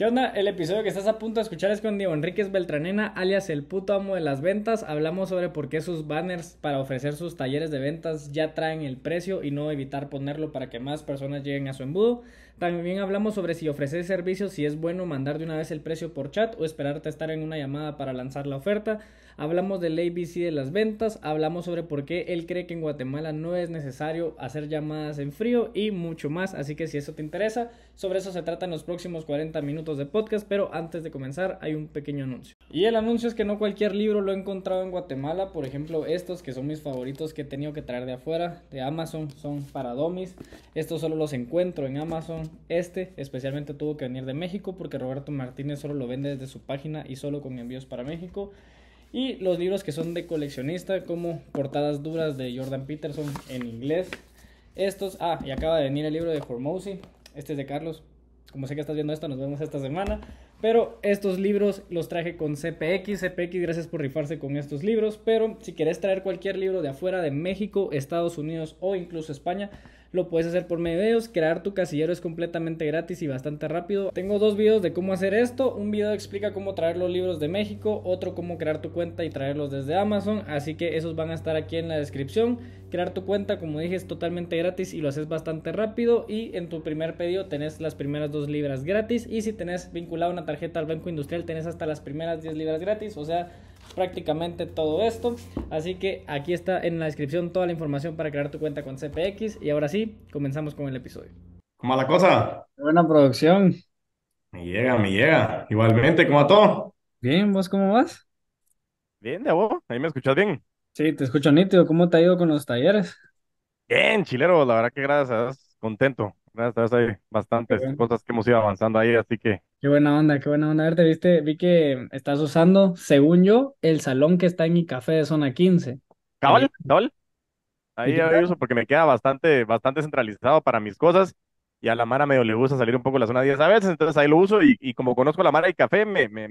¿Qué onda? El episodio que estás a punto de escuchar es con Diego Enríquez Beltranena, alias el puto amo de las ventas. Hablamos sobre por qué sus banners para ofrecer sus talleres de ventas ya traen el precio y no evitar ponerlo para que más personas lleguen a su embudo. También hablamos sobre si ofrecer servicios, si es bueno mandar de una vez el precio por chat o esperarte a estar en una llamada para lanzar la oferta. Hablamos del ABC de las ventas, hablamos sobre por qué él cree que en Guatemala no es necesario hacer llamadas en frío y mucho más. Así que si eso te interesa, sobre eso se trata en los próximos 40 minutos de podcast, pero antes de comenzar hay un pequeño anuncio. Y el anuncio es que no cualquier libro lo he encontrado en Guatemala. Por ejemplo, estos que son mis favoritos que he tenido que traer de afuera, de Amazon, son para domis. Estos solo los encuentro en Amazon. Este especialmente tuvo que venir de México porque Roberto Martínez solo lo vende desde su página y solo con envíos para México. Y los libros que son de coleccionista, como Portadas Duras de Jordan Peterson en inglés. Estos, y acaba de venir el libro de Hormozy. Este es de Carlos. Como sé que estás viendo esto, nos vemos esta semana. Pero estos libros los traje con CPX. CPX, gracias por rifarse con estos libros. Pero si quieres traer cualquier libro de afuera de México, Estados Unidos o incluso España, lo puedes hacer por medio de ellos. Crear tu casillero es completamente gratis y bastante rápido. Tengo dos videos de cómo hacer esto. Un video explica cómo traer los libros de México, otro cómo crear tu cuenta y traerlos desde Amazon. Así que esos van a estar aquí en la descripción. Crear tu cuenta, como dije, es totalmente gratis y lo haces bastante rápido. Y en tu primer pedido tenés las primeras 2 libras gratis. Y si tenés vinculada una tarjeta al Banco Industrial, tenés hasta las primeras 10 libras gratis. O sea, prácticamente todo esto. Así que aquí está en la descripción toda la información para crear tu cuenta con CPX. Y ahora sí, comenzamos con el episodio. ¿Cómo va la cosa? Buena producción. Me llega, me llega. Igualmente, ¿cómo va todo? Bien, ¿vos cómo vas? Bien, de vos, ahí me escuchas bien. Sí, te escucho nítido. ¿Cómo te ha ido con los talleres? Bien, chilero, la verdad que gracias a Dios, contento. Gracias a Dios hay Qué bastantes bueno. cosas que hemos ido avanzando ahí, así que, Qué buena onda, qué buena onda. A ver, te viste, vi que estás usando, según yo, el salón que está en mi café de zona 15. Ahí. cabal, cabal. ¿Y Ahí qué ahí uso tal? porque me queda bastante centralizado para mis cosas y a la Mara medio le gusta salir un poco de la zona 10 a veces, entonces ahí lo uso y como conozco a la Mara y café,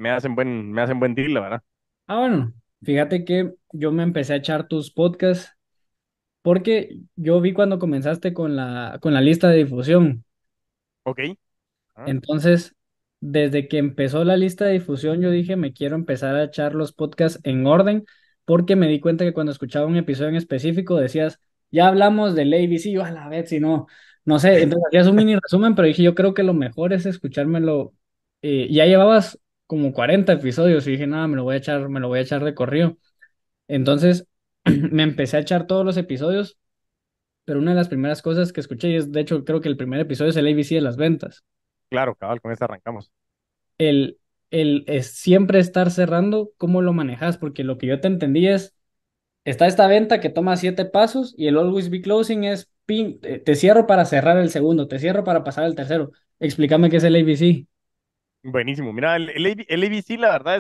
me hacen buen deal, la verdad. Bueno, fíjate que yo me empecé a echar tus podcasts porque yo vi cuando comenzaste con la lista de difusión. Ok. Ah, Entonces, desde que empezó la lista de difusión, yo dije, me quiero empezar a echar los podcasts en orden, porque me di cuenta que cuando escuchaba un episodio en específico decías, ya hablamos del ABC, yo a la vez, si no, no sé, entonces hacías un mini resumen, pero dije, yo creo que lo mejor es escuchármelo. Ya llevabas como 40 episodios y dije, nada, me lo voy a echar de corrido. Entonces, me empecé a echar todos los episodios, pero una de las primeras cosas que escuché, y es de hecho creo que el primer episodio es el ABC de las ventas. claro, cabal, con eso arrancamos. el, el es siempre estar cerrando, ¿cómo lo manejas? Porque lo que yo te entendí es, está esta venta que toma 7 pasos y el always be closing es, pin, te cierro para cerrar el segundo, te cierro para pasar el tercero. Explícame qué es el ABC. Buenísimo. Mira, el ABC, la verdad,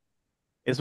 es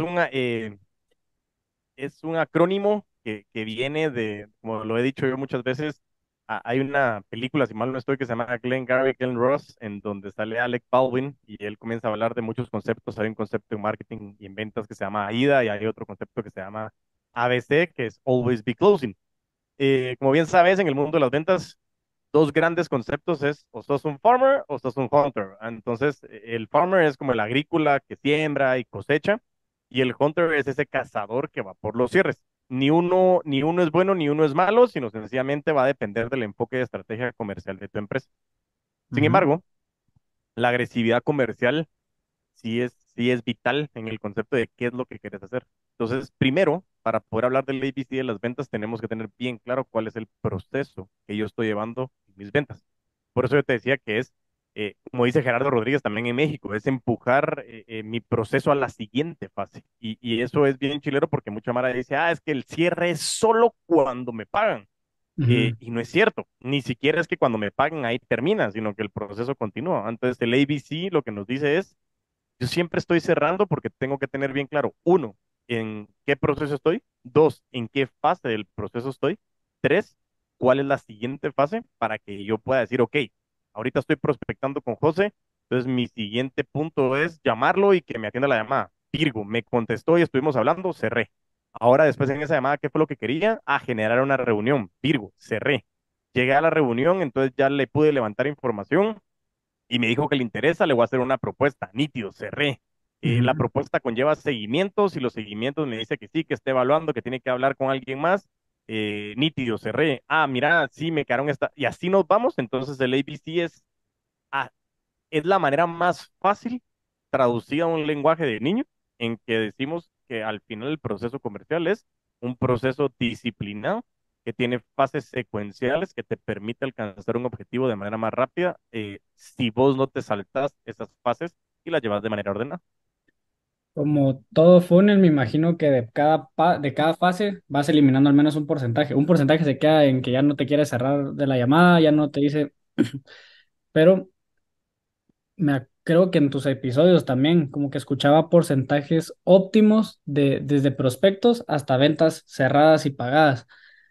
es un acrónimo que viene de, como lo he dicho yo muchas veces, hay una película, si mal no estoy, que se llama Glengarry Glen Ross, en donde sale Alec Baldwin y él comienza a hablar de muchos conceptos. Hay un concepto en marketing y en ventas que se llama AIDA y hay otro concepto que se llama ABC, que es Always Be Closing. Como bien sabes, en el mundo de las ventas, dos grandes conceptos es o sos un farmer o sos un hunter. Entonces, el farmer es como el agrícola que siembra y cosecha, y el hunter es ese cazador que va por los cierres. Ni uno es bueno ni uno es malo, sino sencillamente va a depender del enfoque de estrategia comercial de tu empresa. Sin Ujú, embargo, la agresividad comercial sí es vital en el concepto de qué es lo que quieres hacer. Entonces, primero, para poder hablar del ABC de las ventas, tenemos que tener bien claro cuál es el proceso que yo estoy llevando en mis ventas. Por eso yo te decía que es, como dice Gerardo Rodríguez también en México, es empujar mi proceso a la siguiente fase. Y eso es bien chilero porque mucha mara dice, es que el cierre es solo cuando me pagan. ujú, Y no es cierto, ni siquiera es que cuando me paguen ahí termina, sino que el proceso continúa. Entonces, el ABC lo que nos dice es, yo siempre estoy cerrando porque tengo que tener bien claro, uno, en qué proceso estoy, dos, en qué fase del proceso estoy, tres, cuál es la siguiente fase para que yo pueda decir, ok, ahorita estoy prospectando con José, entonces mi siguiente punto es llamarlo y que me atienda la llamada. Virgo, me contestó y estuvimos hablando, cerré. Ahora, después en esa llamada, ¿qué fue lo que quería? Generar una reunión. Virgo, cerré. Llegué a la reunión, entonces ya le pude levantar información y me dijo que le interesa, le voy a hacer una propuesta. Nítido, cerré. La Ujú. propuesta conlleva seguimientos y los seguimientos me dice que sí, que esté evaluando, que tiene que hablar con alguien más. Nítido, cerré. Ah, mira, sí, me quedaron esta. Y así nos vamos. Entonces el ABC ah, es la manera más fácil traducida a un lenguaje de niño en que decimos que al final el proceso comercial es un proceso disciplinado que tiene fases secuenciales que te permite alcanzar un objetivo de manera más rápida si vos no te saltas esas fases y las llevas de manera ordenada. Como todo funnel, me imagino que de cada fase vas eliminando al menos un porcentaje. Un porcentaje se queda en que ya no te quiere cerrar de la llamada, ya no te dice, pero creo que en tus episodios también como que escuchaba porcentajes óptimos desde prospectos hasta ventas cerradas y pagadas.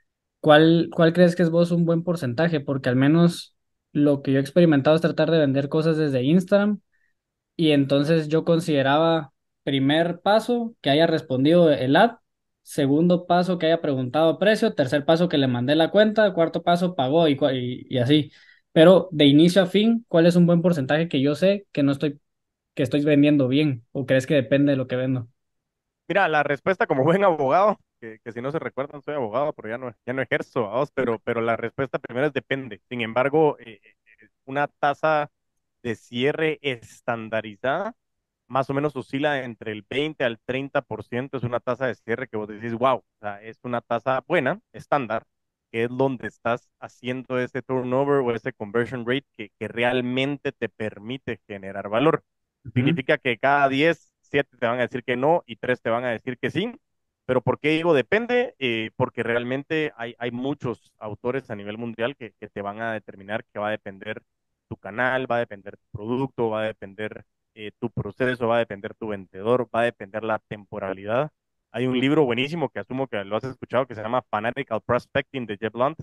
¿Cuál crees que es vos un buen porcentaje? Porque al menos lo que yo he experimentado es tratar de vender cosas desde Instagram. Y entonces yo consideraba primer paso que haya respondido el ad, segundo paso que haya preguntado precio, tercer paso que le mandé la cuenta, cuarto paso pagó y así. Pero de inicio a fin, ¿cuál es un buen porcentaje que yo sé que no estoy, que estoy vendiendo bien? ¿O crees que depende de lo que vendo? Mira, la respuesta como buen abogado, que si no se recuerdan, soy abogado, pero ya no ejerzo, vamos, pero la respuesta primero es depende. Sin embargo, una tasa de cierre estandarizada más o menos oscila entre el 20 al 30%, es una tasa de cierre que vos decís, wow, o sea, es una tasa buena, estándar, que es donde estás haciendo ese turnover o ese conversion rate que realmente te permite generar valor. Ujú. Significa que cada 10 7 te van a decir que no y 3 te van a decir que sí. Pero ¿por qué digo depende? Porque realmente hay muchos autores a nivel mundial que te van a determinar que va a depender tu canal, va a depender tu producto, va a depender tu proceso, va a depender tu vendedor, va a depender la temporalidad. Hay un libro buenísimo que asumo que lo has escuchado que se llama Fanatical Prospecting de Jeb Blunt,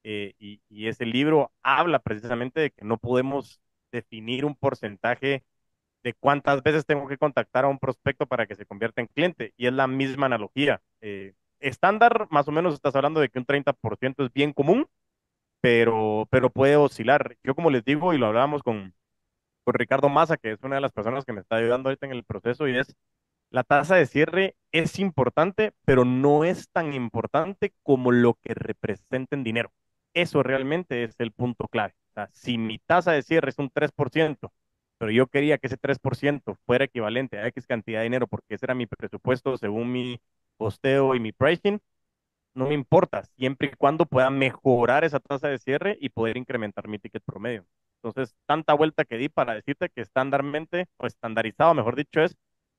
y ese libro habla precisamente de que no podemos definir un porcentaje de cuántas veces tengo que contactar a un prospecto para que se convierta en cliente. Y es la misma analogía. Estándar, más o menos estás hablando de que un 30% es bien común, pero puede oscilar. Yo como les digo, y lo hablábamos con Ricardo Massa, que es una de las personas que me está ayudando ahorita en el proceso, y es la tasa de cierre es importante, pero no es tan importante como lo que representa en dinero. Eso realmente es el punto clave. O sea, si mi tasa de cierre es un 3%, pero yo quería que ese 3% fuera equivalente a X cantidad de dinero, porque ese era mi presupuesto según mi posteo y mi pricing, no me importa, siempre y cuando pueda mejorar esa tasa de cierre y poder incrementar mi ticket promedio. Entonces, tanta vuelta que di para decirte que estándarmente, o estandarizado, mejor dicho, es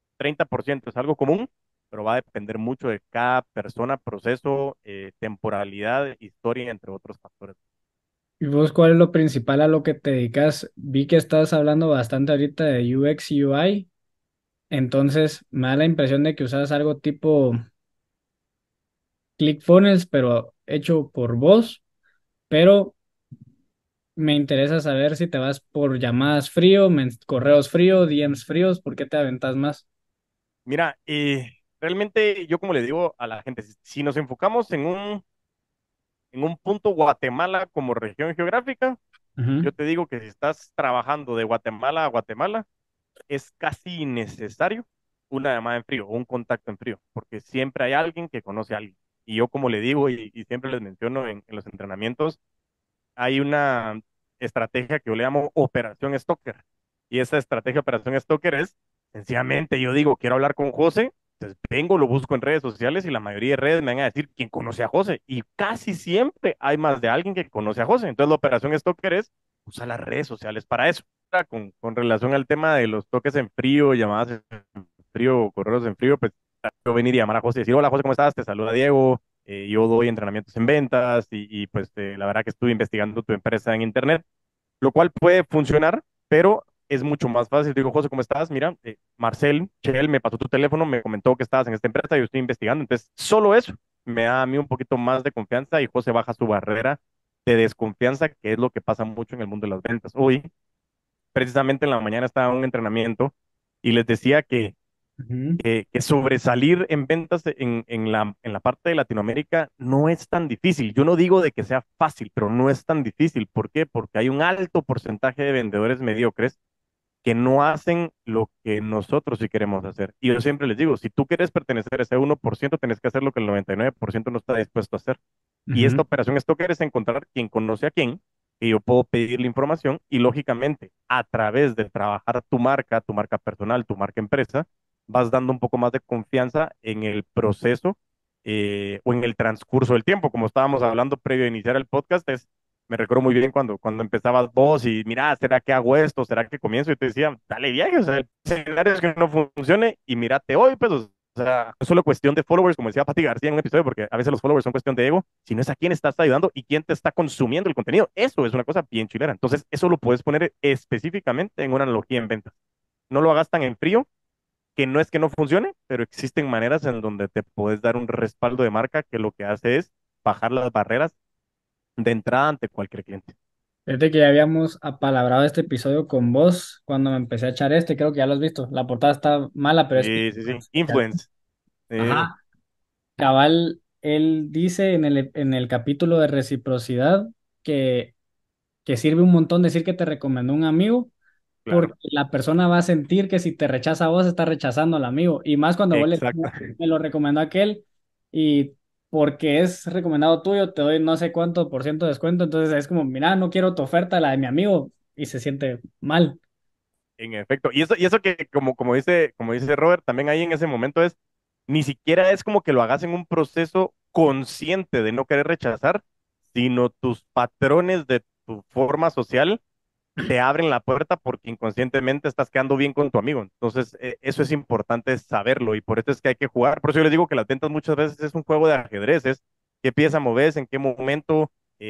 30% es algo común, pero va a depender mucho de cada persona, proceso, temporalidad, historia, entre otros factores. ¿Y vos cuál es lo principal a lo que te dedicas? Vi que estás hablando bastante ahorita de UX y UI, entonces me da la impresión de que usas algo tipo ClickFunnels, pero hecho por vos, pero me interesa saber si te vas por llamadas frío, correos frío, DMs fríos, ¿por qué te aventas más? Mira, realmente yo como le digo a la gente, si nos enfocamos en un punto Guatemala como región geográfica, Ujú. yo te digo que si estás trabajando de Guatemala a Guatemala, es casi innecesario una llamada en frío o un contacto en frío, porque siempre hay alguien que conoce a alguien. Y yo como le digo y siempre les menciono en los entrenamientos, hay una estrategia que yo le llamo Operación Stalker. Y esa estrategia Operación Stalker es, sencillamente, yo digo, quiero hablar con José, entonces vengo, lo busco en redes sociales y la mayoría de redes me van a decir quién conoce a José. Y casi siempre hay más de alguien que conoce a José. Entonces la Operación Stalker es usar las redes sociales para eso. Con relación al tema de los toques en frío, llamadas en frío, correos en frío, pues yo venir y llamar a José y decir, hola José, ¿cómo estás? Te saluda Diego, yo doy entrenamientos en ventas pues la verdad que estuve investigando tu empresa en internet, lo cual puede funcionar, pero es mucho más fácil. Digo, José, ¿cómo estás? Mira, Marcel, Chel, me pasó tu teléfono, me comentó que estabas en esta empresa y yo estoy investigando. Entonces, solo eso me da a mí un poquito más de confianza y José baja su barrera de desconfianza, que es lo que pasa mucho en el mundo de las ventas. Hoy, precisamente en la mañana estaba en un entrenamiento y les decía que Ujú, que sobresalir en ventas en la parte de Latinoamérica no es tan difícil. Yo no digo de que sea fácil, pero no es tan difícil. ¿Por qué? Porque hay un alto porcentaje de vendedores mediocres que no hacen lo que nosotros sí queremos hacer. Y yo siempre les digo, si tú quieres pertenecer a ese 1%, tenés que hacer lo que el 99% no está dispuesto a hacer. Y esta ujú. operación Stoker es encontrar quién conoce a quién, que yo puedo pedir la información y lógicamente a través de trabajar tu marca personal, tu marca empresa, vas dando un poco más de confianza en el proceso o en el transcurso del tiempo. Como estábamos hablando previo a iniciar el podcast, me recuerdo muy bien cuando empezabas vos y mira, ¿será que hago esto? ¿Será que comienzo? Y te decía, dale viaje, o sea, el escenario es que no funcione y mírate hoy, pues, o sea, no es solo cuestión de followers, como decía Pati García en un episodio, porque a veces los followers son cuestión de ego, sino es a quién estás ayudando y quién te está consumiendo el contenido. Eso es una cosa bien chilera. Entonces, eso lo puedes poner específicamente en una analogía en ventas. No lo hagas tan en frío, que no es que no funcione, pero existen maneras en donde te puedes dar un respaldo de marca que lo que hace es bajar las barreras de entrada ante cualquier cliente. Fíjate que ya habíamos apalabrado este episodio con vos cuando me empecé a echar este, creo que ya lo has visto. La portada está mala, pero es... Sí, sí, sí. Influence. Sí, Ajá. Cabal, él dice en el capítulo de reciprocidad que, que sirve un montón decir que te recomendó un amigo, porque claro. la persona va a sentir que si te rechaza a vos, está rechazando al amigo. Y más cuando vos le Exacto. me lo recomendó aquel y porque es recomendado tuyo, te doy no sé cuánto por ciento de descuento. Entonces es como, mira, no quiero tu oferta, la de mi amigo, y se siente mal. En efecto. Y eso que, como dice Robert, también ahí en ese momento ni siquiera es como que lo hagas en un proceso consciente de no querer rechazar, sino tus patrones de tu forma social te abren la puerta porque inconscientemente estás quedando bien con tu amigo. Entonces, eso es importante saberlo y por eso es que hay que jugar. Por eso yo les digo que las ventas muchas veces es un juego de ajedrez, es qué pieza moves, en qué momento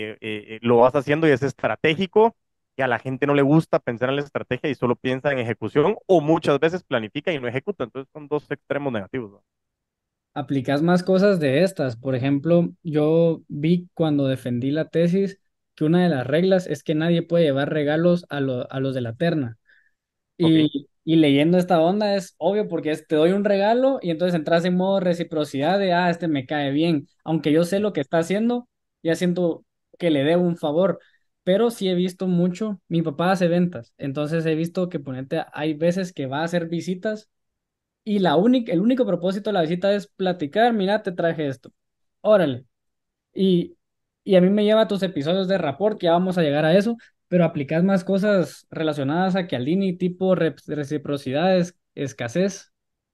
lo vas haciendo y es estratégico. Y a la gente no le gusta pensar en la estrategia y solo piensa en ejecución o muchas veces planifica y no ejecuta. Entonces son dos extremos negativos, ¿no? Aplicas más cosas de estas. Por ejemplo, yo vi cuando defendí la tesis que una de las reglas es que nadie puede llevar regalos a los de la terna. Ok, Y leyendo esta onda es obvio porque te doy un regalo y entonces entras en modo reciprocidad de, ah, este me cae bien. Aunque yo sé lo que está haciendo, ya siento que le debo un favor. Pero sí he visto mucho, mi papá hace ventas, entonces he visto que ponete, hay veces que va a hacer visitas y el único propósito de la visita es platicar, mira, te traje esto. Órale. Y, y a mí me lleva a tus episodios de rapport, que ya vamos a llegar a eso, pero aplicas más cosas relacionadas a Chialdini, tipo reciprocidades, escasez.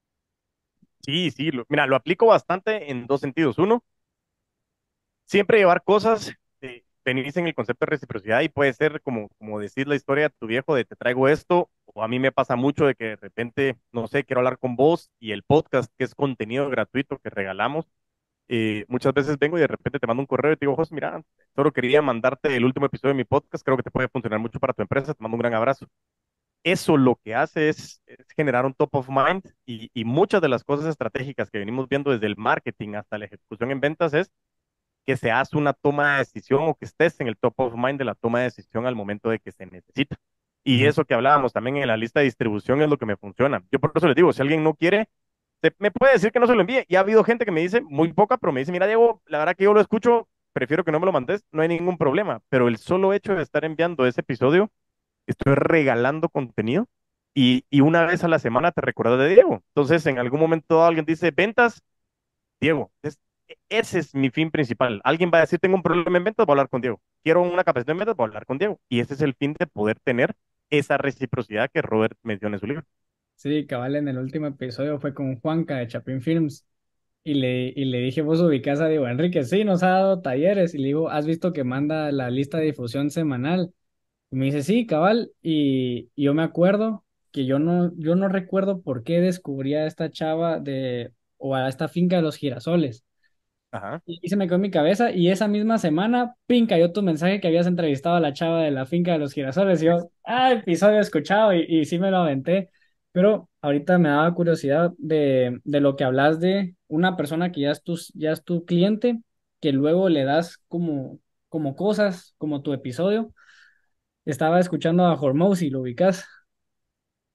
sí, sí, mira, lo aplico bastante en dos sentidos. Uno, siempre llevar cosas, venís en el concepto de reciprocidad y puede ser como decir la historia de tu viejo de te traigo esto, o a mí me pasa mucho de que de repente, no sé, quiero hablar con vos y el podcast, que es contenido gratuito que regalamos, muchas veces vengo y de repente te mando un correo y te digo, José, mira, solo quería mandarte el último episodio de mi podcast, creo que te puede funcionar mucho para tu empresa, te mando un gran abrazo. Eso lo que hace es generar un top of mind y muchas de las cosas estratégicas que venimos viendo desde el marketing hasta la ejecución en ventas es que se hace una toma de decisión o que estés en el top of mind de la toma de decisión al momento de que se necesita. Y Ujú. eso que hablábamos también en la lista de distribución es lo que me funciona. Yo por eso les digo, si alguien no quiere, me puede decir que no se lo envíe. Y ha habido gente que me dice, muy poca, pero me dice, mira, Diego, la verdad que yo lo escucho, prefiero que no me lo mandes, no hay ningún problema. Pero el solo hecho de estar enviando ese episodio, estoy regalando contenido y una vez a la semana te recuerdas de Diego. Entonces, en algún momento alguien dice, ventas, Diego, ese es mi fin principal. Alguien va a decir, tengo un problema en ventas, voy a hablar con Diego. Quiero una capacitación en ventas, voy a hablar con Diego. Y ese es el fin de poder tener esa reciprocidad que Robert menciona en su libro. Sí, cabal, en el último episodio fue con Juanca de Chapin Films y le dije, vos ubicás a Diego Enrique, sí, nos ha dado talleres y le digo, ¿has visto que manda la lista de difusión semanal? Y me dice, sí, cabal. Y yo me acuerdo que yo no recuerdo por qué descubrí a esta chava o a esta finca de los girasoles. Ajá. Y se me quedó en mi cabeza y esa misma semana, pin, cayó tu mensaje que habías entrevistado a la chava de la finca de los girasoles. Y yo, episodio escuchado y sí me lo aventé. Pero ahorita me daba curiosidad de lo que hablas de una persona que ya es tu cliente, que luego le das como cosas, como tu episodio. Estaba escuchando a Hormozy, ¿lo ubicas?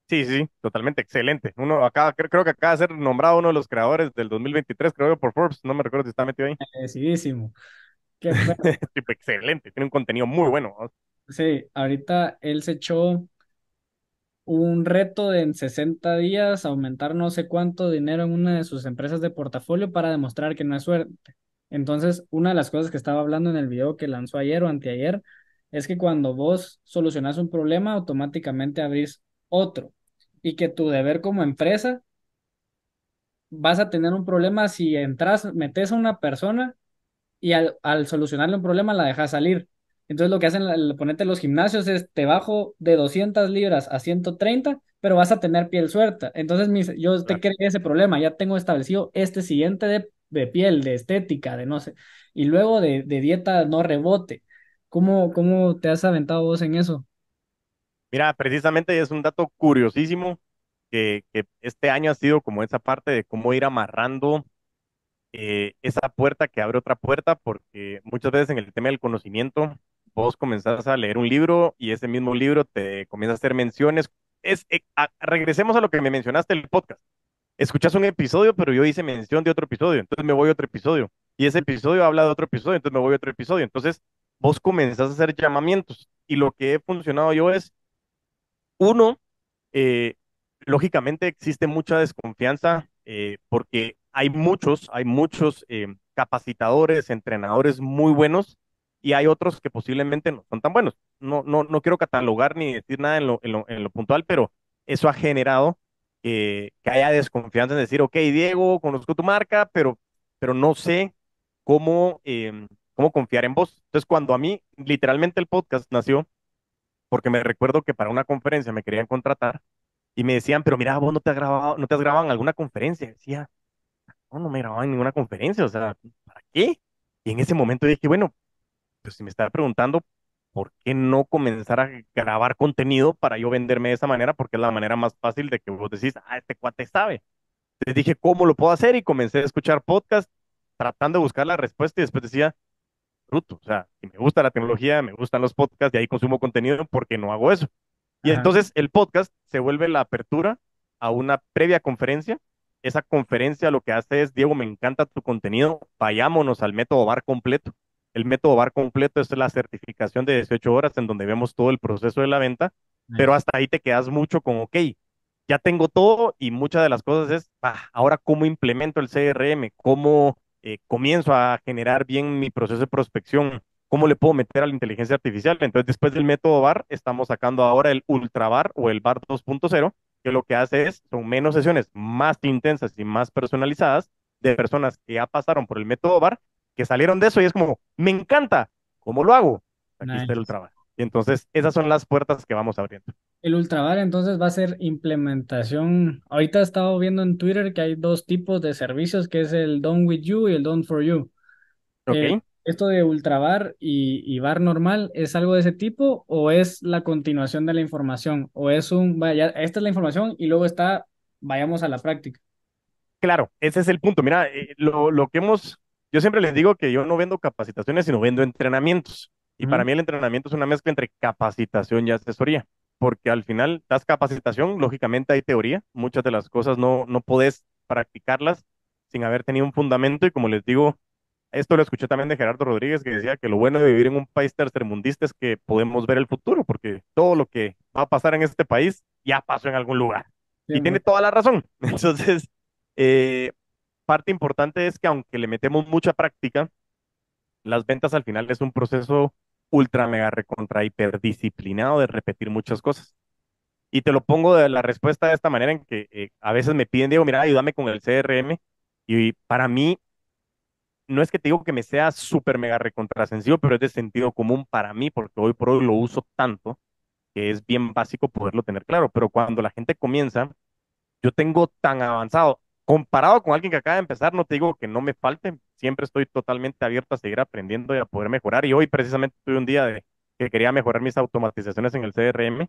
Sí, sí, sí, totalmente excelente. Uno acá, creo que acaba de ser nombrado uno de los creadores del 2023, creo yo, por Forbes, no me recuerdo si está metido ahí. Decidísimo. Que, bueno, Tipo, excelente, tiene un contenido muy bueno, ¿no? sí, ahorita él se echó un reto de en 60 días aumentar no sé cuánto dinero en una de sus empresas de portafolio para demostrar que no es suerte. Entonces, una de las cosas que estaba hablando en el video que lanzó ayer o anteayer es que cuando vos solucionás un problema, automáticamente abrís otro y que tu deber como empresa vas a tener un problema si entras, metes a una persona y al solucionarle un problema la dejas salir. Entonces lo que hacen el ponente en los gimnasios es te bajo de 200 libras a 130 pero vas a tener piel suelta. Entonces yo te Claro. creé ese problema, ya tengo establecido este siguiente de piel, de estética, de no sé, y luego de dieta no rebote. ¿Cómo te has aventado vos en eso? Mira, precisamente es un dato curiosísimo que este año ha sido como esa parte de cómo ir amarrando esa puerta que abre otra puerta, porque muchas veces en el tema del conocimiento, vos comenzás a leer un libro y ese mismo libro te comienza a hacer menciones. Regresemos a lo que me mencionaste el podcast. Escuchas un episodio, pero yo hice mención de otro episodio, entonces me voy a otro episodio. Y ese episodio habla de otro episodio, entonces me voy a otro episodio. Entonces vos comenzás a hacer llamamientos. Y lo que he funcionado yo es, uno, eh, lógicamente existe mucha desconfianza porque hay muchos capacitadores, entrenadores muy buenos y hay otros que posiblemente no son tan buenos. No quiero catalogar ni decir nada en lo puntual, pero eso ha generado que haya desconfianza en decir, ok, Diego, conozco tu marca, pero no sé cómo, cómo confiar en vos. Entonces, cuando a mí, literalmente el podcast nació, porque me recuerdo que para una conferencia me querían contratar y me decían, pero mira, vos no te has grabado, no te has grabado en alguna conferencia. Decía, no, no me he grabado en ninguna conferencia, o sea, ¿para qué? Y en ese momento dije, bueno, pues si me estaba preguntando, ¿por qué no comenzar a grabar contenido para yo venderme de esa manera? Porque es la manera más fácil de que vos decís, ah, este cuate sabe. Entonces dije, ¿cómo lo puedo hacer? Y comencé a escuchar podcast tratando de buscar la respuesta y después decía, bruto, o sea, si me gusta la tecnología, me gustan los podcasts y ahí consumo contenido, ¿por qué no hago eso? Y Ajá. entonces el podcast se vuelve la apertura a una previa conferencia. Esa conferencia lo que hace es, Diego, me encanta tu contenido, vayámonos al método VAR completo. El método VAR completo es la certificación de 18 horas en donde vemos todo el proceso de la venta, pero Nice. hasta ahí te quedas mucho con, ok, ya tengo todo y muchas de las cosas es, ahora cómo implemento el CRM, cómo comienzo a generar bien mi proceso de prospección, cómo le puedo meter a la inteligencia artificial. Entonces, después del método VAR, estamos sacando ahora el Ultra VAR o el VAR 2.0, que lo que hace es, son menos sesiones más intensas y más personalizadas de personas que ya pasaron por el método VAR, que salieron de eso y es como, me encanta, ¿cómo lo hago? Aquí está el Nice. Ultra VAR. Y entonces, esas son las puertas que vamos abriendo. El Ultravar entonces va a ser implementación. Ahorita he estado viendo en Twitter que hay dos tipos de servicios, que es el Done with You y el Done for You. ¿Ok? ¿Esto de Ultravar y VAR normal es algo de ese tipo o es la continuación de la información? ¿O es vaya, esta es la información y luego está, vayamos a la práctica? Claro, ese es el punto. Mira, lo que yo siempre les digo que yo no vendo capacitaciones, sino vendo entrenamientos. Y para Ujú. mí el entrenamiento es una mezcla entre capacitación y asesoría, porque al final das capacitación, lógicamente hay teoría, muchas de las cosas no podés practicarlas sin haber tenido un fundamento y como les digo, esto lo escuché también de Gerardo Rodríguez que decía que lo bueno de vivir en un país tercermundista es que podemos ver el futuro, porque todo lo que va a pasar en este país ya pasó en algún lugar. Y tiene 100%. toda la razón. Entonces, eh, parte importante es que aunque le metemos mucha práctica, las ventas al final es un proceso ultra mega recontra hiperdisciplinado de repetir muchas cosas. Y te lo pongo de la respuesta de esta manera en que a veces me piden, Diego, mira, ayúdame con el CRM. Y para mí, no es que te digo que me sea súper mega recontra sencillo, pero es de sentido común para mí, porque hoy por hoy lo uso tanto que es bien básico poderlo tener claro. Pero cuando la gente comienza, yo tengo tan avanzado, comparado con alguien que acaba de empezar, no te digo que no me falte, siempre estoy totalmente abierto a seguir aprendiendo y a poder mejorar. Y hoy precisamente tuve un día de que quería mejorar mis automatizaciones en el CRM,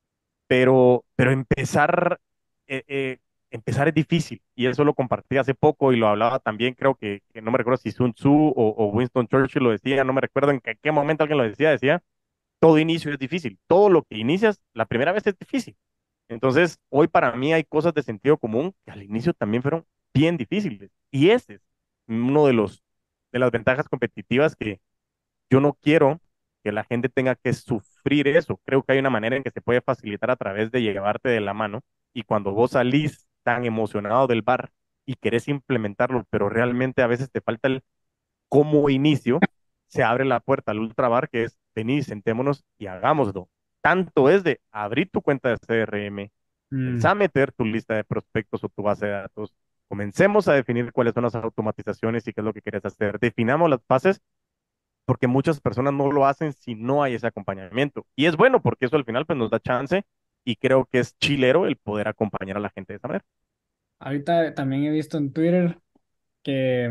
pero eh, eh, empezar es difícil. Y eso lo compartí hace poco y lo hablaba también, creo que no me recuerdo si Sun Tzu o Winston Churchill lo decía, no me recuerdo en qué momento alguien lo decía, todo inicio es difícil. Todo lo que inicias la primera vez es difícil. Entonces, hoy para mí hay cosas de sentido común que al inicio también fueron bien difíciles. Y ese es uno de de las ventajas competitivas que yo no quiero que la gente tenga que sufrir eso. Creo que hay una manera en que se puede facilitar a través de llevarte de la mano y cuando vos salís tan emocionado del bar y querés implementarlo, pero realmente a veces te falta el cómo inicio, se abre la puerta al ultrabar que es vení, sentémonos y hagámoslo. Tanto es de abrir tu cuenta de CRM, Mm. comenzar a meter tu lista de prospectos o tu base de datos, comencemos a definir cuáles son las automatizaciones y qué es lo que quieres hacer, definamos las bases porque muchas personas no lo hacen si no hay ese acompañamiento. Y es bueno porque eso al final pues nos da chance y creo que es chilero el poder acompañar a la gente de esa manera. Ahorita también he visto en Twitter que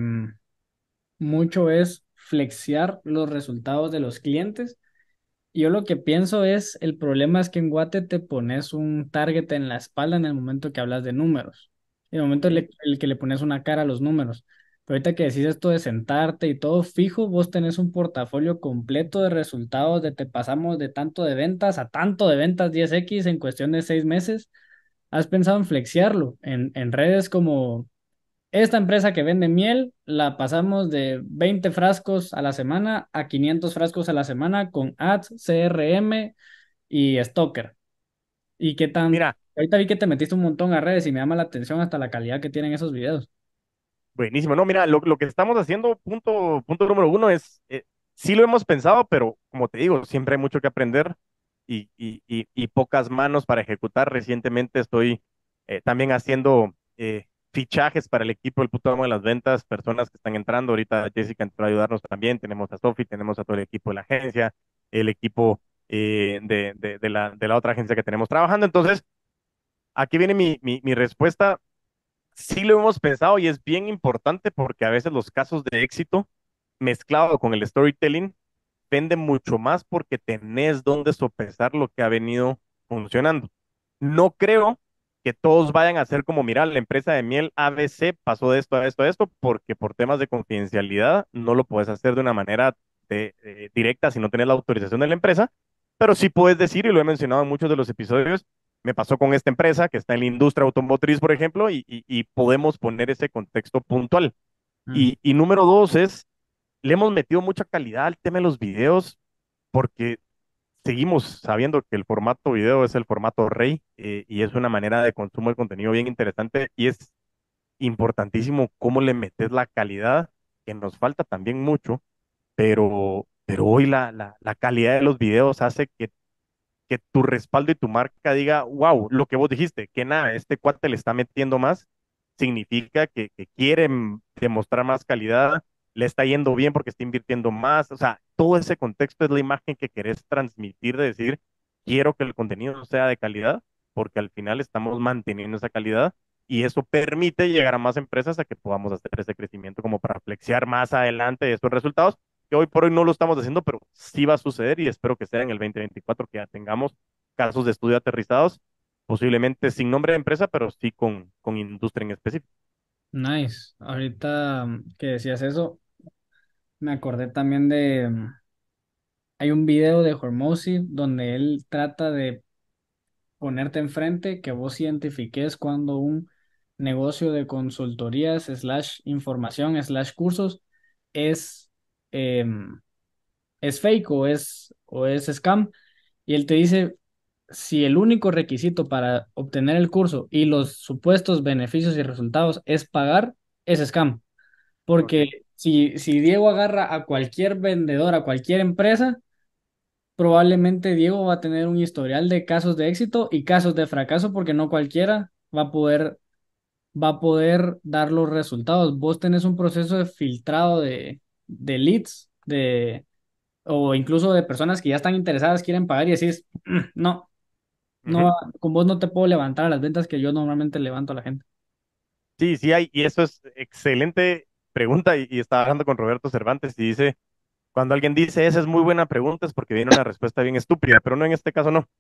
mucho es flexear los resultados de los clientes. Y yo lo que pienso es, el problema es que en Guate te pones un target en la espalda en el momento que hablas de números. En el momento Ujú. el que le pones una cara a los números. Pero ahorita que decís esto de sentarte y todo fijo, vos tenés un portafolio completo de resultados de te pasamos de tanto de ventas a tanto de ventas 10x en cuestión de 6 meses. ¿Has pensado en flexearlo en redes como esta empresa que vende miel? La pasamos de 20 frascos a la semana a 500 frascos a la semana con ads, CRM y Stoker. ¿Y qué tan? Mira, Ahorita vi que te metiste un montón a redes y me llama la atención hasta la calidad que tienen esos videos. buenísimo. No, mira, lo que estamos haciendo, punto número uno, es, sí lo hemos pensado, pero como te digo, siempre hay mucho que aprender y pocas manos para ejecutar. Recientemente estoy también haciendo fichajes para el equipo del puto amo de las ventas, personas que están entrando. Ahorita Jessica entró a ayudarnos también. Tenemos a Sofi, tenemos a todo el equipo de la agencia, el equipo de la otra agencia que tenemos trabajando. Entonces, aquí viene mi respuesta. Sí lo hemos pensado y es bien importante porque a veces los casos de éxito mezclado con el storytelling venden mucho más porque tenés donde sopesar lo que ha venido funcionando. No creo que todos vayan a hacer como, mira, la empresa de miel ABC pasó de esto a esto a esto, porque por temas de confidencialidad no lo puedes hacer de una manera directa si no tienes la autorización de la empresa, pero sí puedes decir, y lo he mencionado en muchos de los episodios, me pasó con esta empresa que está en la industria automotriz, por ejemplo, y podemos poner ese contexto puntual. Mm. Y número dos es, le hemos metido mucha calidad al tema de los videos porque seguimos sabiendo que el formato video es el formato rey y es una manera de consumo de contenido bien interesante y es importantísimo cómo le metes la calidad, que nos falta también mucho, pero hoy la calidad de los videos hace que tu respaldo y tu marca diga, wow, lo que vos dijiste, que nada, este cuate le está metiendo más, significa que quieren demostrar más calidad, le está yendo bien porque está invirtiendo más, o sea, todo ese contexto es la imagen que querés transmitir de decir, quiero que el contenido sea de calidad, porque al final estamos manteniendo esa calidad y eso permite llegar a más empresas a que podamos hacer ese crecimiento como para flexear más adelante estos resultados que hoy por hoy no lo estamos haciendo, pero sí va a suceder y espero que sea en el 2024 que ya tengamos casos de estudio aterrizados, posiblemente sin nombre de empresa, pero sí con industria en específico. Nice. Ahorita que decías eso, me acordé también de... hay un video de Hormozy donde él trata de ponerte enfrente, que vos identifiques cuando un negocio de consultorías, slash información, slash cursos es, em, es fake o es scam. Y él te dice, si el único requisito para obtener el curso y los supuestos beneficios y resultados es pagar, es scam. Porque Ujú, si Diego agarra a cualquier vendedor, a cualquier empresa, probablemente Diego va a tener un historial de casos de éxito y casos de fracaso porque no cualquiera va a poder dar los resultados. Vos tenés un proceso de filtrado de leads, o incluso de personas que ya están interesadas, quieren pagar y decís, no, no, ujú. con vos no te puedo levantar a las ventas que yo normalmente levanto a la gente. Sí, sí hay, y eso es excelente pregunta y estaba hablando con Roberto Cervantes y dice, cuando alguien dice, esa es muy buena pregunta es porque viene una respuesta bien estúpida, pero no en este caso no.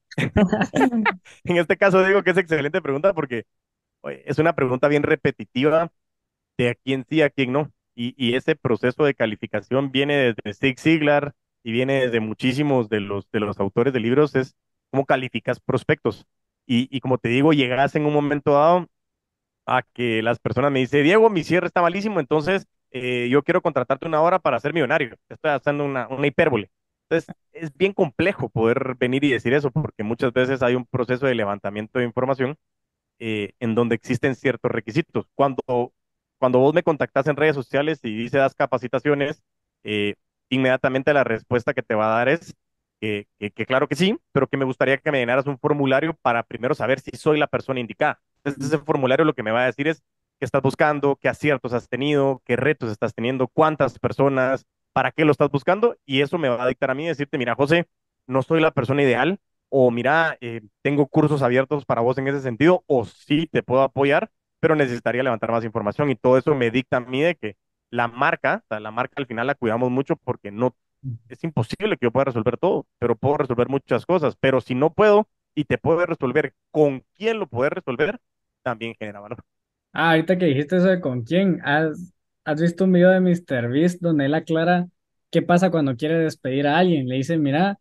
En este caso digo que es excelente pregunta porque oye, es una pregunta bien repetitiva de a quién sí, a quién no. Y ese proceso de calificación viene desde Zig Ziglar y viene desde muchísimos de los autores de libros, es cómo calificas prospectos. y como te digo, llegas en un momento dado a que las personas me dicen, Diego, mi cierre está malísimo, entonces yo quiero contratarte una hora para ser millonario. Estoy haciendo una hipérbole. Entonces, es bien complejo poder venir y decir eso, porque muchas veces hay un proceso de levantamiento de información en donde existen ciertos requisitos. Cuando vos me contactas en redes sociales y dices das capacitaciones, eh, inmediatamente la respuesta que te va a dar es que claro que sí, pero que me gustaría que me llenaras un formulario para primero saber si soy la persona indicada. Entonces, ese formulario lo que me va a decir es qué estás buscando, qué aciertos has tenido, qué retos estás teniendo, cuántas personas, para qué lo estás buscando, y eso me va a dictar a mí decirte, mira, José, no soy la persona ideal, o mira, tengo cursos abiertos para vos en ese sentido, o sí te puedo apoyar, pero necesitaría levantar más información y todo eso me dicta a mí de que la marca, o sea, la marca al final la cuidamos mucho porque no, es imposible que yo pueda resolver todo, pero puedo resolver muchas cosas, pero si no puedo y te puedo resolver con quién lo puedes resolver, también genera valor. Ah, ahorita que dijiste eso de con quién, ¿has visto un video de MrBeast donde él aclara qué pasa cuando quiere despedir a alguien? Le dice, mira,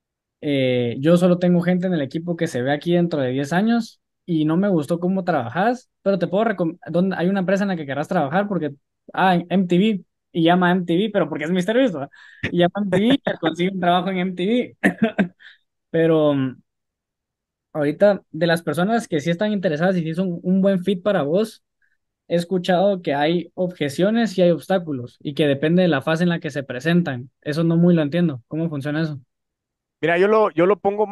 yo solo tengo gente en el equipo que se ve aquí dentro de 10 años y no me gustó cómo trabajas, pero te puedo recomendar, hay una empresa en la que querrás trabajar porque, en MTV, y llama a MTV, pero porque es MrBeast, ¿verdad? Y llama a MTV y consigue un trabajo en MTV. Pero ahorita, de las personas que sí están interesadas y sí son un buen fit para vos, he escuchado que hay objeciones y hay obstáculos y que depende de la fase en la que se presentan. Eso no muy lo entiendo. ¿Cómo funciona eso? Mira, yo lo pongo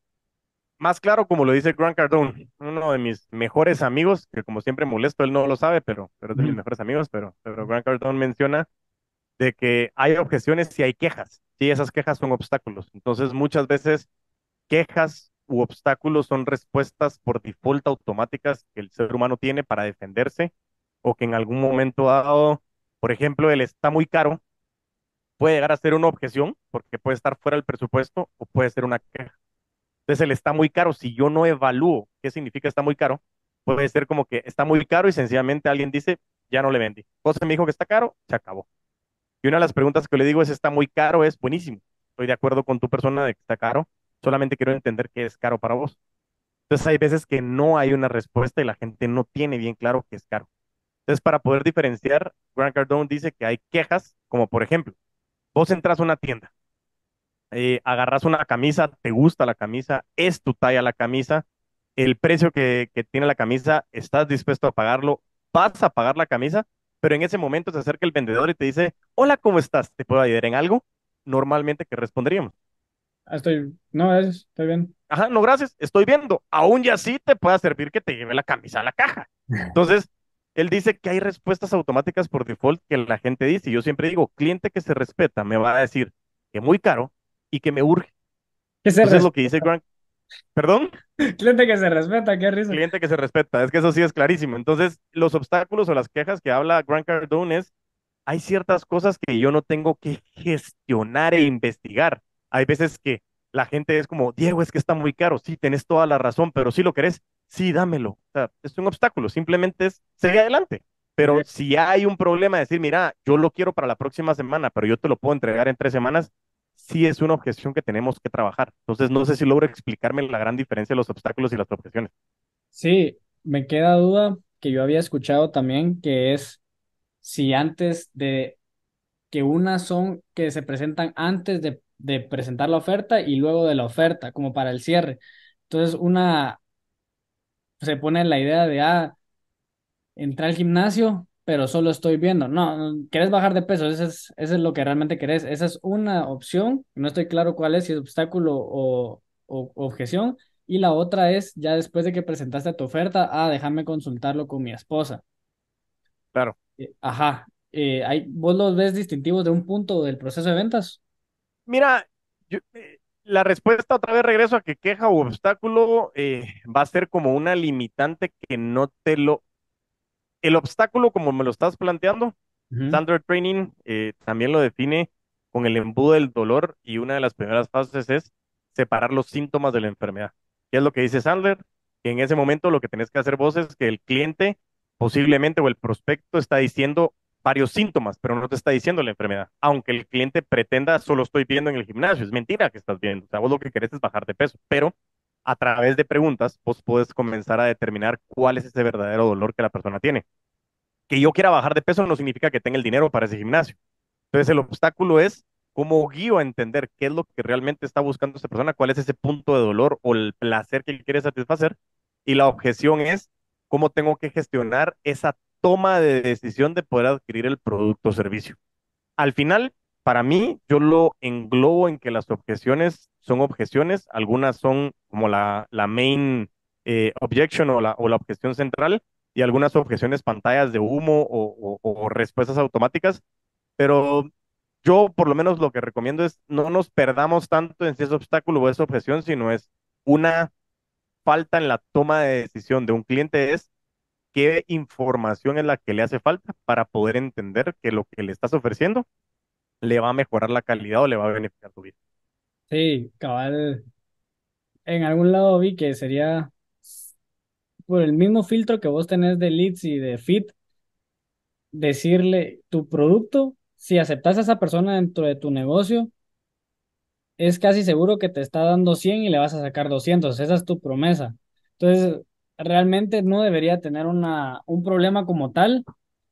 más claro como lo dice Grant Cardone, uno de mis mejores amigos, que como siempre molesto, él no lo sabe, pero es de mis Ujú. mejores amigos, pero Grant Cardone menciona de que hay objeciones y hay quejas. Sí, esas quejas son obstáculos. Entonces, muchas veces quejas u obstáculos son respuestas por default automáticas que el ser humano tiene para defenderse o que en algún momento dado, por ejemplo, él está muy caro, puede llegar a ser una objeción porque puede estar fuera del presupuesto o puede ser una queja. Entonces, él está muy caro. Si yo no evalúo qué significa está muy caro, puede ser como que está muy caro y sencillamente alguien dice, ya no le vendí. José me dijo que está caro, se acabó. Y una de las preguntas que le digo es, ¿está muy caro? Es buenísimo. Estoy de acuerdo con tu persona de que está caro. Solamente quiero entender qué es caro para vos. Entonces hay veces que no hay una respuesta y la gente no tiene bien claro qué es caro. Entonces para poder diferenciar, Grant Cardone dice que hay quejas, como por ejemplo, vos entras a una tienda, agarras una camisa, te gusta la camisa, es tu talla la camisa, el precio que tiene la camisa, estás dispuesto a pagarlo, vas a pagar la camisa, pero en ese momento se acerca el vendedor y te dice, hola, ¿cómo estás? ¿Te puedo ayudar en algo? Normalmente, ¿qué responderíamos? No, estoy bien. Ajá, no, gracias, estoy viendo. Aún y así te pueda servir que te lleve la camisa a la caja. Entonces, él dice que hay respuestas automáticas por default que la gente dice. Y yo siempre digo, cliente que se respeta me va a decir que muy caro y que me urge. Que se Entonces, lo que dice respeta. Grant, perdón, Cliente que se respeta, qué risa. cliente que se respeta, es que eso sí es clarísimo. Entonces, los obstáculos o las quejas que habla Grant Cardone es, hay ciertas cosas que yo no tengo que gestionar e investigar. Hay veces que la gente es como, Diego, es que está muy caro. Sí, tenés toda la razón, pero si lo querés, sí, dámelo. O sea, es un obstáculo, simplemente es seguir adelante. Pero Ok. si hay un problema, decir, mira, yo lo quiero para la próxima semana, pero yo te lo puedo entregar en 3 semanas, sí es una objeción que tenemos que trabajar. Entonces, no sé si logro explicarme la gran diferencia de los obstáculos y las objeciones. Sí, me queda duda que yo había escuchado también que es si antes de que unas son que se presentan antes de presentar la oferta y luego de la oferta, como para el cierre. Entonces, una se pone la idea de, entré al gimnasio, pero solo estoy viendo. No, querés bajar de peso, eso es lo que realmente querés. Esa es una opción, no estoy claro cuál es, si es obstáculo o objeción. Y la otra es, ya después de que presentaste tu oferta, déjame consultarlo con mi esposa. Claro. Ajá, ¿vos los ves distintivos de un punto del proceso de ventas? Mira, la respuesta otra vez regreso a que queja o obstáculo va a ser como una limitante que no te lo... El obstáculo como me lo estás planteando, Ujú. Standard Training también lo define con el embudo del dolor y una de las primeras fases es separar los síntomas de la enfermedad. ¿Qué es lo que dice Sandler? Que en ese momento lo que tenés que hacer vos es que el cliente posiblemente o el prospecto está diciendo varios síntomas, pero no te está diciendo la enfermedad. Aunque el cliente pretenda solo estoy viendo en el gimnasio, es mentira que estás viendo. O sea, vos lo que querés es bajar de peso, pero a través de preguntas, vos puedes comenzar a determinar cuál es ese verdadero dolor que la persona tiene. Que yo quiera bajar de peso no significa que tenga el dinero para ese gimnasio. Entonces el obstáculo es cómo guío a entender qué es lo que realmente está buscando esta persona, cuál es ese punto de dolor o el placer que quiere satisfacer. Y la objeción es cómo tengo que gestionar esa toma de decisión de poder adquirir el producto o servicio. Al final, para mí, yo lo englobo en que las objeciones son objeciones, algunas son como la main objection o la objeción central, y algunas objeciones pantallas de humo o respuestas automáticas, pero yo por lo menos lo que recomiendo es no nos perdamos tanto en si es obstáculo o es objeción, sino es una falta en la toma de decisión de un cliente es qué información es la que le hace falta para poder entender que lo que le estás ofreciendo le va a mejorar la calidad o le va a beneficiar tu vida. Sí, cabal. En algún lado vi que sería por el mismo filtro que vos tenés de leads y de fit, decirle tu producto, si aceptas a esa persona dentro de tu negocio, es casi seguro que te está dando 100 y le vas a sacar 200. Esa es tu promesa. Entonces, realmente no debería tener un problema como tal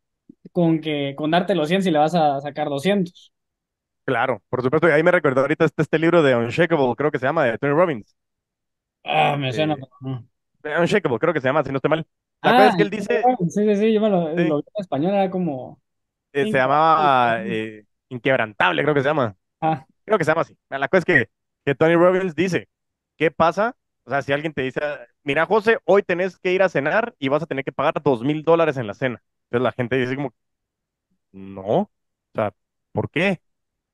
con darte los 100 si le vas a sacar 200. Claro, por supuesto, y ahí me recordó ahorita este libro de Unshakable, creo que se llama, de Tony Robbins. Ah, me suena, Eh, pero no. Unshakable, creo que se llama, si no estoy mal. La cosa Ah, es que él dice, sí, sí, sí, yo lo sí, vi en español, era como se inquebrantable. llamaba Inquebrantable, creo que se llama. Ah, Creo que se llama así. La cosa es que Tony Robbins dice, ¿qué pasa? O sea, si alguien te dice, mira, José, hoy tenés que ir a cenar y vas a tener que pagar $2,000 en la cena. Entonces la gente dice como, no, o sea, ¿por qué?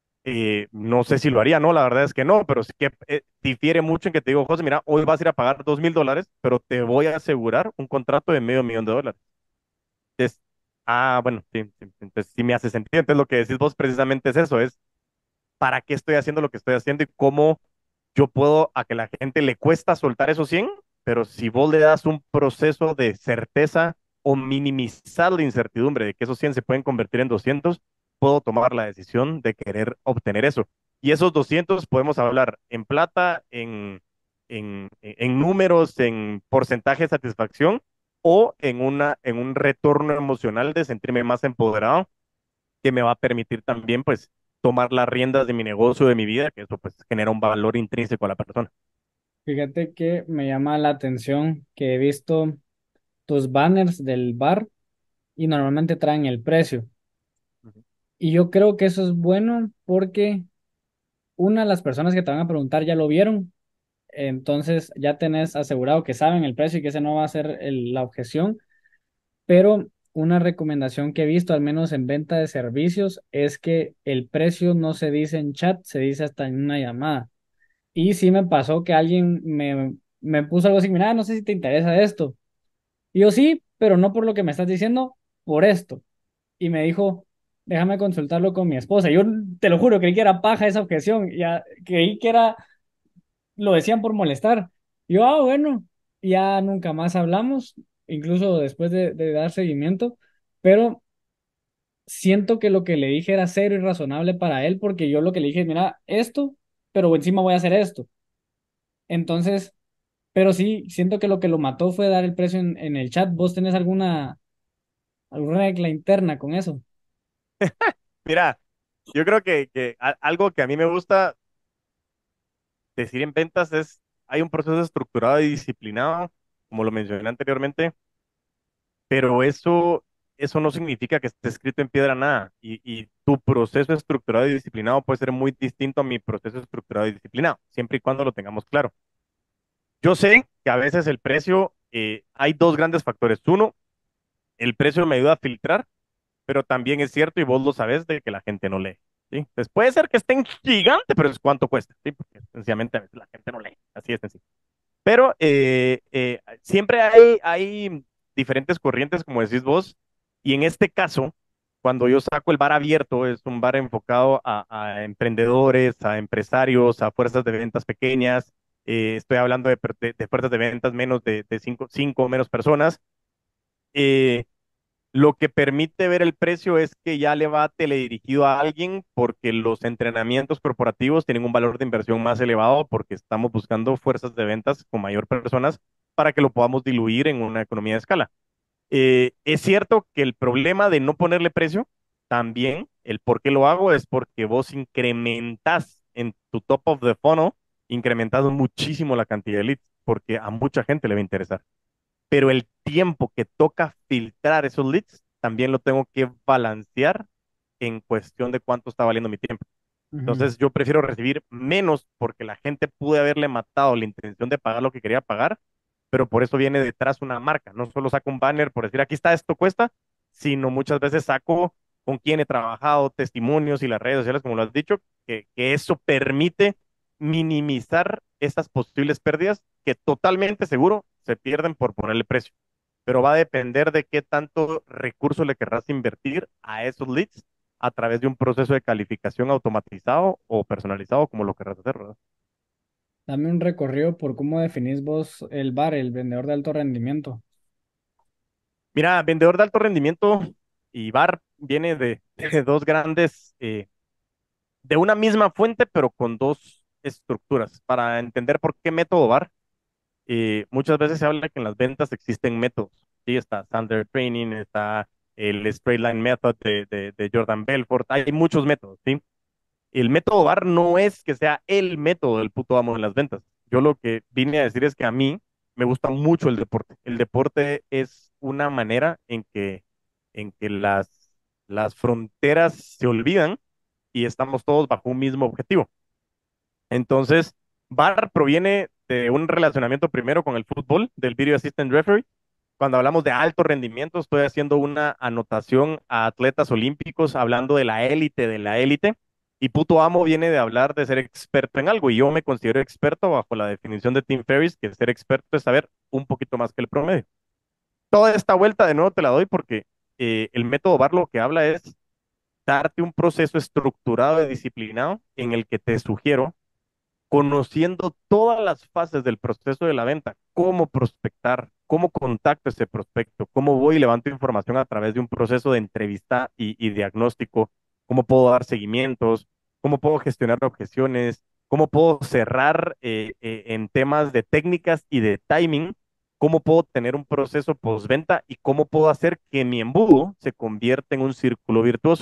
No sé si lo haría, no, la verdad es que no, pero sí que difiere mucho en que te digo, José, mira, hoy vas a ir a pagar $2,000, pero te voy a asegurar un contrato de $500,000. Entonces, bueno, sí, sí, entonces sí me hace sentido. Entonces lo que decís vos precisamente es eso, es para qué estoy haciendo lo que estoy haciendo y cómo yo puedo a que la gente le cuesta soltar esos 100, pero si vos le das un proceso de certeza o minimizar la incertidumbre de que esos 100 se pueden convertir en 200, puedo tomar la decisión de querer obtener eso. Y esos 200 podemos hablar en plata, en números, en porcentaje de satisfacción o en un retorno emocional de sentirme más empoderado que me va a permitir también, pues, tomar las riendas de mi negocio, de mi vida, que eso, pues, genera un valor intrínseco a la persona. fíjate que me llama la atención que he visto tus banners del bar y normalmente traen el precio. Ujú, Y yo creo que eso es bueno porque las personas que te van a preguntar ya lo vieron, entonces ya tenés asegurado que saben el precio y que ese no va a ser la objeción. Pero una recomendación que he visto, al menos en venta de servicios, es que el precio no se dice en chat, se dice hasta en una llamada. Y sí me pasó que alguien me puso algo así, mira, no sé si te interesa esto. Y yo sí, pero no por lo que me estás diciendo, por esto. Y me dijo, déjame consultarlo con mi esposa. Yo te lo juro, creí que era paja esa objeción, ya creí que era, lo decían por molestar. Yo, bueno, ya nunca más hablamos, incluso después de dar seguimiento, pero siento que lo que le dije era cero y razonable para él, porque yo lo que le dije, mira, esto, pero encima voy a hacer esto. Entonces, pero sí, siento que lo que lo mató fue dar el precio en el chat. ¿Vos tenés alguna regla interna con eso? Mira, yo creo que algo que a mí me gusta decir en ventas es, hay un proceso estructurado y disciplinado, como lo mencioné anteriormente, pero eso no significa que esté escrito en piedra nada. Y tu proceso estructurado y disciplinado puede ser muy distinto a mi proceso estructurado y disciplinado, siempre y cuando lo tengamos claro. Yo sé que a veces el precio, hay dos grandes factores. Uno, el precio me ayuda a filtrar, pero también es cierto, y vos lo sabés, de que la gente no lee. ¿Sí? Entonces puede ser que esté en gigante, pero es cuánto cuesta, ¿sí? Porque sencillamente a veces la gente no lee. Así es sencillo. Pero siempre hay diferentes corrientes, como decís vos, y en este caso, cuando yo saco el bar abierto, es un bar enfocado a emprendedores, a empresarios, a fuerzas de ventas pequeñas. Estoy hablando de fuerzas de ventas menos de cinco o menos personas. eh, Lo que permite ver el precio es que ya le va teledirigido a alguien porque los entrenamientos corporativos tienen un valor de inversión más elevado porque estamos buscando fuerzas de ventas con mayor personas para que lo podamos diluir en una economía de escala. Es cierto que el problema de no ponerle precio, también el por qué lo hago es porque vos incrementas en tu top of the funnel, incrementas muchísimo la cantidad de leads, porque a mucha gente le va a interesar. Pero el tiempo que toca filtrar esos leads, también lo tengo que balancear en cuestión de cuánto está valiendo mi tiempo. Ujú. Entonces yo prefiero recibir menos porque la gente pude haberle matado la intención de pagar lo que quería pagar, pero por eso viene detrás una marca. No solo saco un banner por decir aquí está, esto cuesta, sino muchas veces saco con quién he trabajado, testimonios y las redes sociales, como lo has dicho, que eso permite minimizar esas posibles pérdidas que totalmente seguro se pierden por ponerle precio. Pero va a depender de qué tanto recurso le querrás invertir a esos leads a través de un proceso de calificación automatizado o personalizado, como lo querrás hacer, ¿verdad? Dame un recorrido por cómo definís vos el bar, el vendedor de alto rendimiento. Mira, vendedor de alto rendimiento y VAR viene de dos grandes, de una misma fuente, pero con dos estructuras. Para entender por qué método VAR, muchas veces se habla que en las ventas existen métodos. Sí, está Standard Training, está el Straight Line Method de Jordan Belfort, hay muchos métodos, ¿sí? El método VAR no es que sea el método del puto amo en las ventas. Yo lo que vine a decir es que a mí me gusta mucho el deporte. El deporte es una manera en que las fronteras se olvidan y estamos todos bajo un mismo objetivo. Entonces, VAR proviene de un relacionamiento primero con el fútbol, del Video Assistant Referee. Cuando hablamos de alto rendimiento, estoy haciendo una anotación a atletas olímpicos, hablando de la élite de la élite. Y puto amo viene de hablar de ser experto en algo. Y yo me considero experto bajo la definición de Tim Ferriss, que ser experto es saber un poquito más que el promedio. Toda esta vuelta de nuevo te la doy porque el método VAR lo que habla es darte un proceso estructurado y disciplinado en el que te sugiero conociendo todas las fases del proceso de la venta, cómo prospectar, cómo contacto a ese prospecto, cómo voy y levanto información a través de un proceso de entrevista y diagnóstico, cómo puedo dar seguimientos, cómo puedo gestionar objeciones, cómo puedo cerrar en temas de técnicas y de timing, cómo puedo tener un proceso postventa y cómo puedo hacer que mi embudo se convierta en un círculo virtuoso.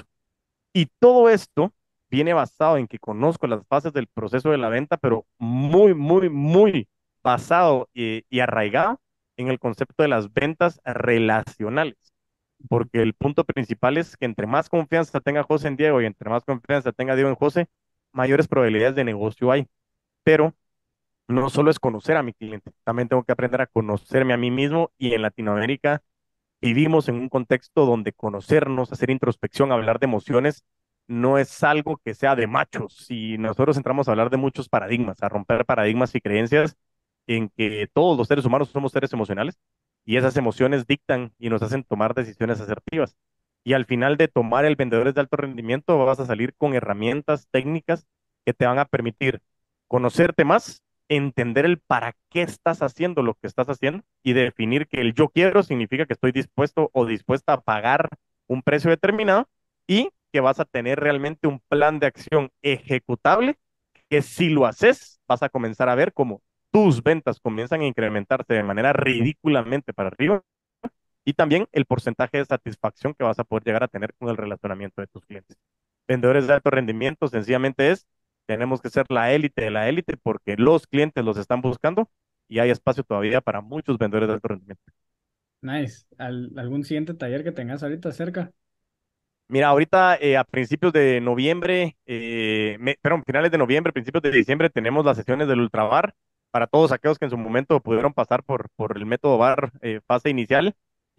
Y todo esto viene basado en que conozco las fases del proceso de la venta, pero muy, muy, muy basado y arraigado en el concepto de las ventas relacionales. Porque el punto principal es que entre más confianza tenga José en Diego y entre más confianza tenga Diego en José, mayores probabilidades de negocio hay. Pero no solo es conocer a mi cliente, también tengo que aprender a conocerme a mí mismo y en Latinoamérica vivimos en un contexto donde conocernos, hacer introspección, hablar de emociones, no es algo que sea de machos. Y nosotros entramos a hablar de muchos paradigmas, a romper paradigmas y creencias en que todos los seres humanos somos seres emocionales y esas emociones dictan y nos hacen tomar decisiones asertivas. Y al final de tomar el vendedores de alto rendimiento, vas a salir con herramientas técnicas que te van a permitir conocerte más, entender el para qué estás haciendo lo que estás haciendo y definir que el yo quiero significa que estoy dispuesto o dispuesta a pagar un precio determinado y que vas a tener realmente un plan de acción ejecutable que si lo haces vas a comenzar a ver cómo tus ventas comienzan a incrementarse de manera ridículamente para arriba y también el porcentaje de satisfacción que vas a poder llegar a tener con el relacionamiento de tus clientes. Vendedores de alto rendimiento sencillamente es, tenemos que ser la élite de la élite porque los clientes los están buscando y hay espacio todavía para muchos vendedores de alto rendimiento. Nice. ¿Algún siguiente taller que tengas ahorita cerca? Mira, ahorita a principios de noviembre, perdón, finales de noviembre, principios de diciembre, tenemos las sesiones del Ultrabar para todos aquellos que en su momento pudieron pasar por el método VAR fase inicial.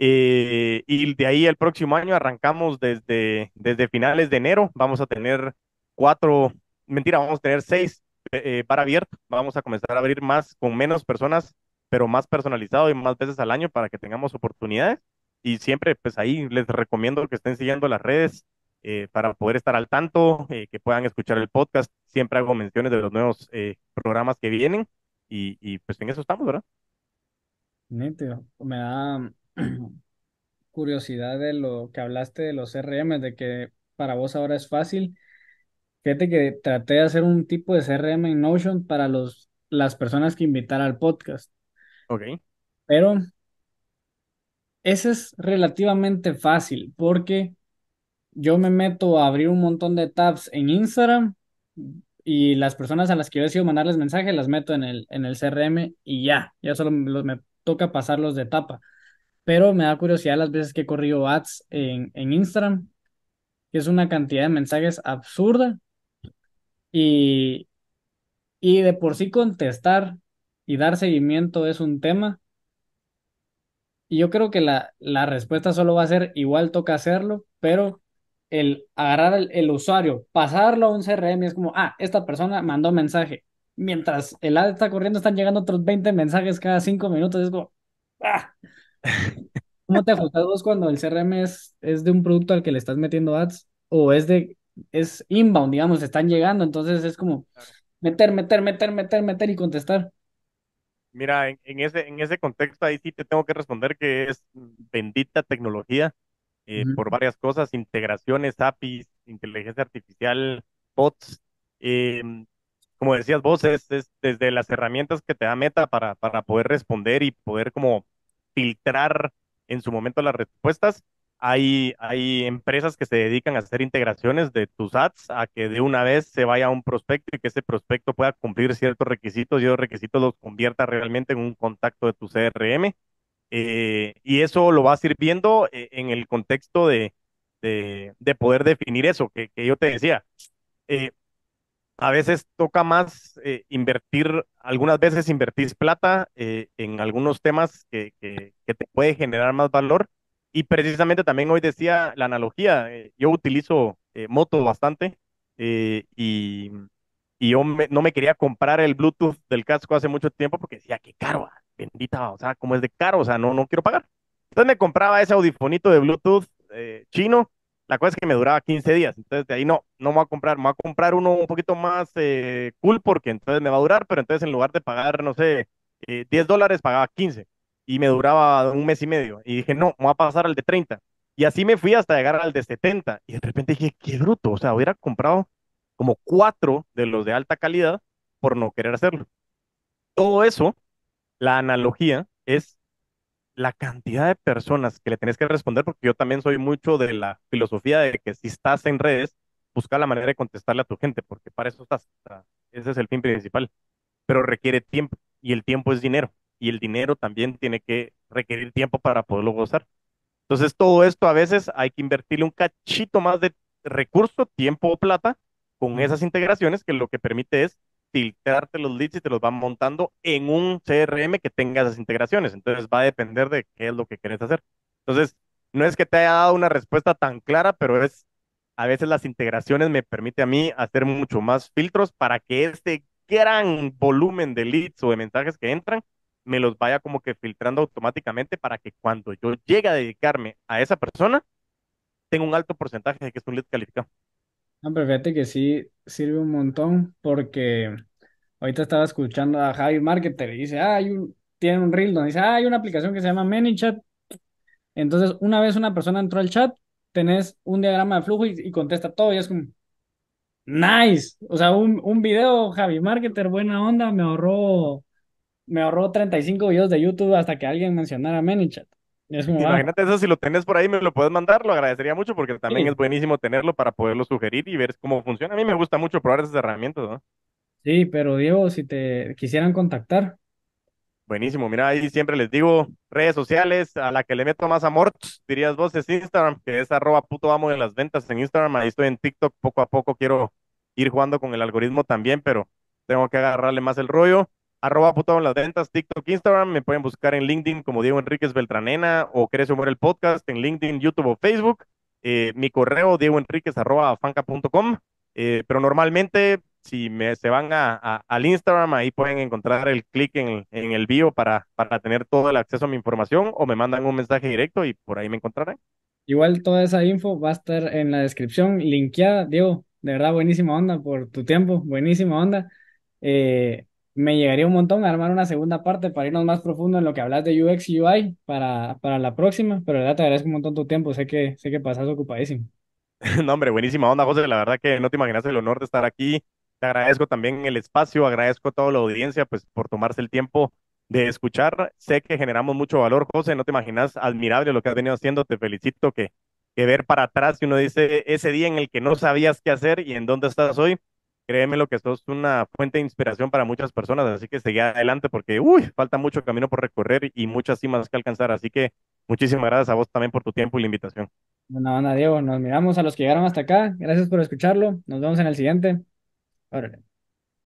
Y de ahí el próximo año arrancamos desde finales de enero. Vamos a tener cuatro, mentira, vamos a tener seis bar abierto. Vamos a comenzar a abrir más con menos personas, pero más personalizado y más veces al año para que tengamos oportunidades. Y siempre, pues ahí les recomiendo que estén siguiendo las redes para poder estar al tanto, que puedan escuchar el podcast. Siempre hago menciones de los nuevos programas que vienen y pues en eso estamos, ¿verdad? Nítido. Me da curiosidad de lo que hablaste de los CRM, de que para vos ahora es fácil. Fíjate que traté de hacer un tipo de CRM en Notion para las personas que invitar al podcast, Ok. pero ese es relativamente fácil porque yo me meto a abrir un montón de tabs en Instagram y las personas a las que yo decido mandarles mensajes las meto en el CRM y ya solo me toca pasarlos de etapa. Pero me da curiosidad las veces que he corrido ads en Instagram, que es una cantidad de mensajes absurda y, y de por sí contestar y dar seguimiento es un tema. Y yo creo que la respuesta solo va a ser igual toca hacerlo, pero el agarrar el usuario, pasarlo a un CRM es como, esta persona mandó mensaje. Mientras el ad está corriendo, están llegando otros 20 mensajes cada 5 minutos. Es como, ¡ah! ¿Cómo te ajustas vos cuando el CRM es de un producto al que le estás metiendo ads? O es inbound, digamos, están llegando, entonces es como meter y contestar. Mira, en ese contexto ahí sí te tengo que responder que es bendita tecnología Ujú. por varias cosas, integraciones, APIs, inteligencia artificial, bots. eh, Como decías vos, es desde las herramientas que te da Meta para poder responder y poder como filtrar en su momento las respuestas. Hay empresas que se dedican a hacer integraciones de tus ads a que de una vez se vaya a un prospecto y que ese prospecto pueda cumplir ciertos requisitos y esos requisitos los convierta realmente en un contacto de tu CRM. Y eso lo vas a ir viendo en el contexto de poder definir eso que yo te decía. Eh, a veces toca más invertir, algunas veces invertís plata en algunos temas que te puede generar más valor. Y precisamente también hoy decía la analogía, yo utilizo moto bastante y no me quería comprar el Bluetooth del casco hace mucho tiempo porque decía, qué caro, bendita, o sea, como es de caro, o sea, no quiero pagar. Entonces me compraba ese audifonito de Bluetooth chino. La cosa es que me duraba 15 días, entonces de ahí no me voy a comprar, me voy a comprar uno un poquito más cool porque entonces me va a durar, pero entonces en lugar de pagar, no sé, $10, pagaba 15 y me duraba un mes y medio. Y dije, no, me voy a pasar al de 30. Y así me fui hasta llegar al de 70 y de repente dije, qué bruto, o sea, hubiera comprado como cuatro de los de alta calidad por no querer hacerlo. Todo eso, la analogía es la cantidad de personas que le tenés que responder, porque yo también soy mucho de la filosofía de que si estás en redes, busca la manera de contestarle a tu gente, porque para eso estás. O sea, ese es el fin principal, pero requiere tiempo y el tiempo es dinero y el dinero también tiene que requerir tiempo para poderlo gozar. Entonces, todo esto a veces hay que invertirle un cachito más de recurso, tiempo o plata con Ujú. esas integraciones que lo que permite es filtrarte los leads y te los van montando en un CRM que tenga esas integraciones. Entonces, va a depender de qué es lo que querés hacer. Entonces, no es que te haya dado una respuesta tan clara, pero es a veces las integraciones me permite a mí hacer mucho más filtros para que este gran volumen de leads o de mensajes que entran me los vaya como que filtrando automáticamente para que cuando yo llegue a dedicarme a esa persona, tenga un alto porcentaje de que es un lead calificado. No, pero fíjate que sí sirve un montón porque ahorita estaba escuchando a Javi Marketer y dice, tiene un reel donde dice, hay una aplicación que se llama ManyChat. Entonces, una vez una persona entró al chat, tenés un diagrama de flujo y contesta todo y es como, nice. O sea, un video, Javi Marketer, buena onda, me ahorró 35 videos de YouTube hasta que alguien mencionara ManyChat. Y es como, Imagínate eso, si lo tenés por ahí, me lo puedes mandar, lo agradecería mucho porque también es sí, buenísimo tenerlo para poderlo sugerir y ver cómo funciona. A mí me gusta mucho probar esas herramientas, ¿no? sí, pero Diego, si te quisieran contactar, Buenísimo, mira, ahí siempre les digo, redes sociales, a la que le meto más amor, dirías vos, es Instagram, que es arroba puto amo de las ventas en Instagram, ahí estoy en TikTok, poco a poco quiero ir jugando con el algoritmo también, pero tengo que agarrarle más el rollo, arroba puto amo de las ventas, TikTok, Instagram, me pueden buscar en LinkedIn como Diego Enríquez Beltranena, o Crece Humor el Podcast, en LinkedIn, YouTube o Facebook, mi correo, diegoenriquez arroba fanca.com, pero normalmente si se van al Instagram, ahí pueden encontrar el clic en el bio para tener todo el acceso a mi información o me mandan un mensaje directo y por ahí me encontrarán. igual toda esa info va a estar en la descripción, linkeada. Diego, de verdad, buenísima onda por tu tiempo, buenísima onda. Eh, Me llegaría un montón a armar una segunda parte para irnos más profundo en lo que hablas de UX y UI para la próxima, pero de verdad te agradezco un montón tu tiempo, sé que pasas ocupadísimo. No, hombre, buenísima onda, José. La verdad que no te imaginas el honor de estar aquí. Te agradezco también el espacio, agradezco a toda la audiencia, pues, por tomarse el tiempo de escuchar. Sé que generamos mucho valor, José. No te imaginas, admirable lo que has venido haciendo. Te felicito que ver para atrás y uno dice ese día en el que no sabías qué hacer y en dónde estás hoy. Créeme lo que sos una fuente de inspiración para muchas personas, así que seguí adelante porque, uy, falta mucho camino por recorrer y muchas cimas que alcanzar. Así que muchísimas gracias a vos también por tu tiempo y la invitación. Buena onda, Diego, nos miramos a los que llegaron hasta acá, gracias por escucharlo, nos vemos en el siguiente. Órale.